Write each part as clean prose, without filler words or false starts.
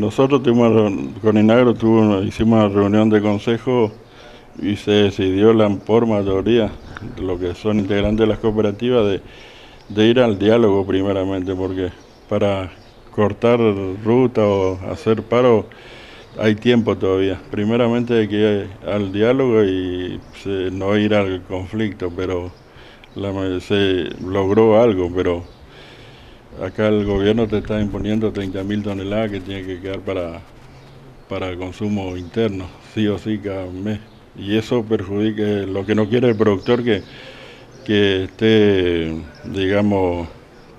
Nosotros con Inagro hicimos una reunión de consejo y se decidió por mayoría, lo que son integrantes de las cooperativas, de ir al diálogo primeramente, porque para cortar ruta o hacer paro hay tiempo todavía. Primeramente hay que ir al diálogo y no ir al conflicto, pero se logró algo, pero acá el gobierno te está imponiendo 30.000 toneladas que tiene que quedar para consumo interno, sí o sí cada mes. Y eso perjudica, lo que no quiere el productor que esté, digamos,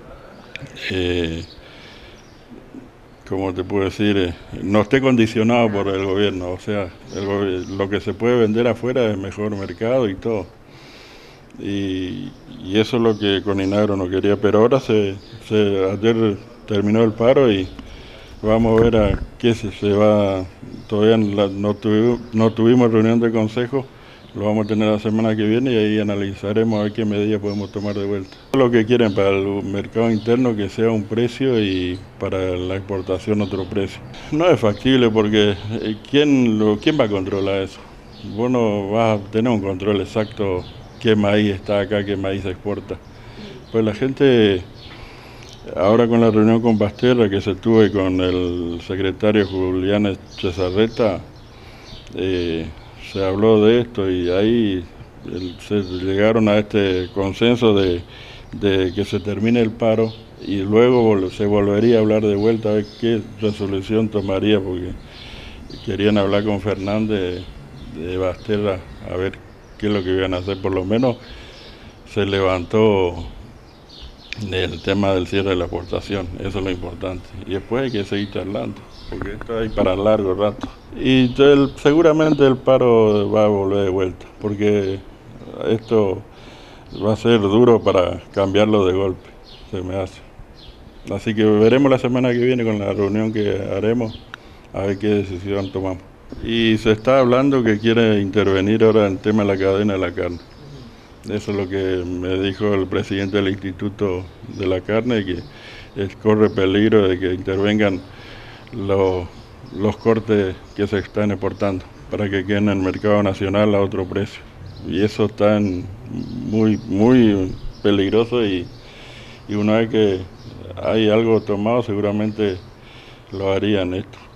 ¿cómo te puedo decir? No esté condicionado por el gobierno. O sea, lo que se puede vender afuera es mejor mercado y todo. Y eso es lo que con Inagro no quería, pero ahora ayer terminó el paro y vamos a ver a qué se va. Todavía no tuvimos reunión de consejo, lo vamos a tener la semana que viene y ahí analizaremos a ver qué medidas podemos tomar de vuelta. Lo que quieren para el mercado interno que sea un precio y para la exportación otro precio. No es factible porque ¿quién va a controlar eso? Vos no vas a tener un control exacto qué maíz está acá, qué maíz se exporta. Pues la gente, ahora con la reunión con Basterra que se tuvo con el secretario Julián Chezarreta, se habló de esto y ahí se llegaron a este consenso de que se termine el paro y luego se volvería a hablar de vuelta a ver qué resolución tomaría, porque querían hablar con Fernández de Basterra a ver qué es lo que iban a hacer. Por lo menos se levantó el tema del cierre de la exportación, eso es lo importante. Y después hay que seguir charlando, porque esto hay para largo rato. Y seguramente el paro va a volver de vuelta, porque esto va a ser duro para cambiarlo de golpe, se me hace. Así que veremos la semana que viene con la reunión que haremos, a ver qué decisión tomamos. Y se está hablando que quiere intervenir ahora en el tema de la cadena de la carne. Eso es lo que me dijo el presidente del Instituto de la Carne, que corre peligro de que intervengan los cortes que se están exportando para que queden en el mercado nacional a otro precio. Y eso está muy peligroso y una vez que hay algo tomado seguramente lo harían esto.